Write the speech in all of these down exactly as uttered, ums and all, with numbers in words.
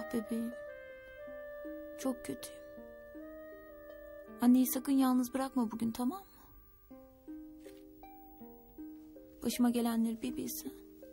Ah bebeğim. Çok kötüyüm. Anneyi sakın yalnız bırakma bugün, tamam mı? Başıma gelenleri bir bilsen.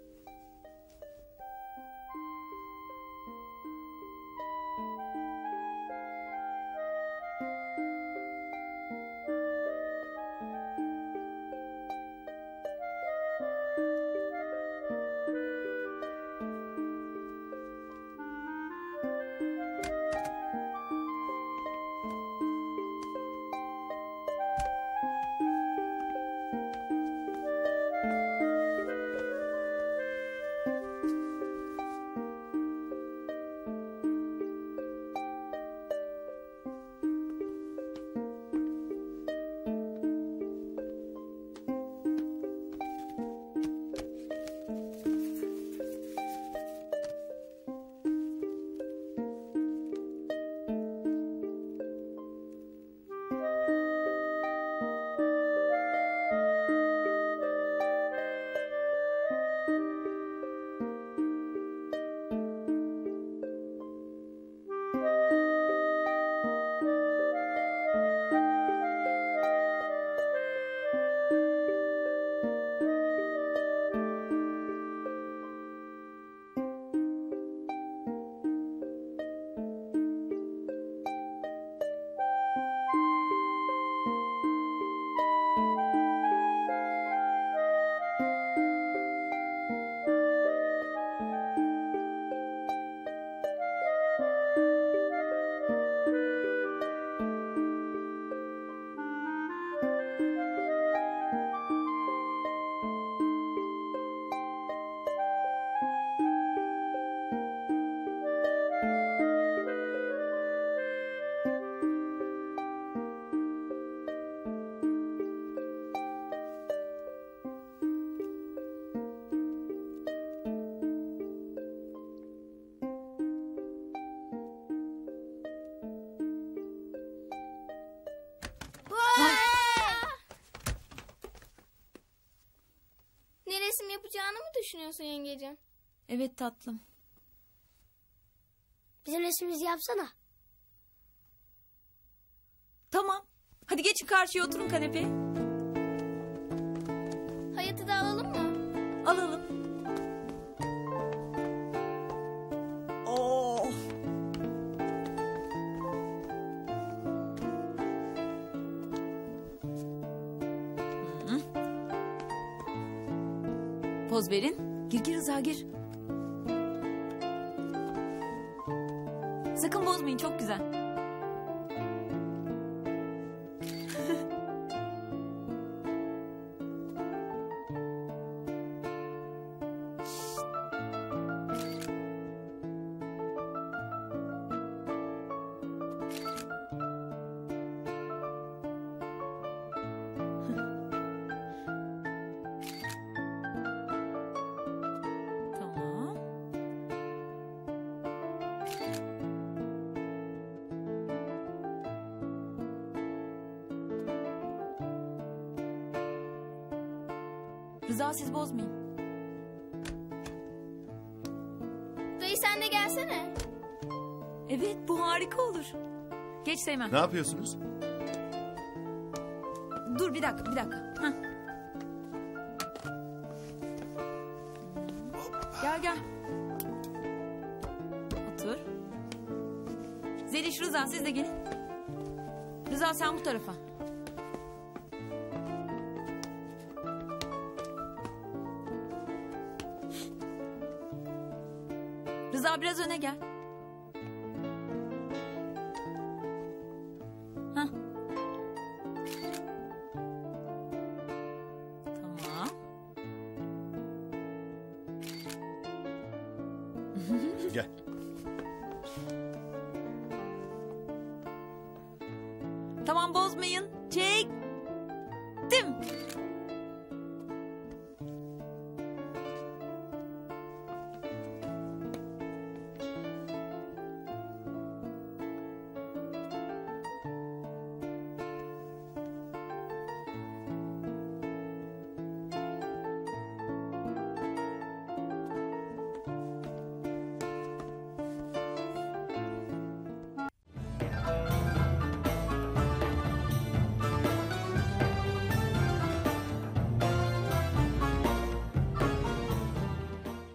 Resim yapacağını mı düşünüyorsun yengeciğim? Evet tatlım. Bizim resmimizi yapsana. Tamam. Hadi geçin karşıya, oturun kanepeye. Hayatı da alalım mı? Alalım. Oo. Hı. Poz verin. Gir gir Rıza, gir. Sakın bozmayın, çok güzel. Tamam. Rıza, siz bozmayın. Dayı sen de gelsene. Evet, bu harika olur. Geç Seymen. Ne yapıyorsunuz? Dur bir dakika, bir dakika. Heh. Gel gel. Otur. Zeliş, Rıza siz de gelin. Rıza sen bu tarafa. Rıza biraz öne gel. Hah. Tamam. Gel. Tamam, bozmayın. Çek.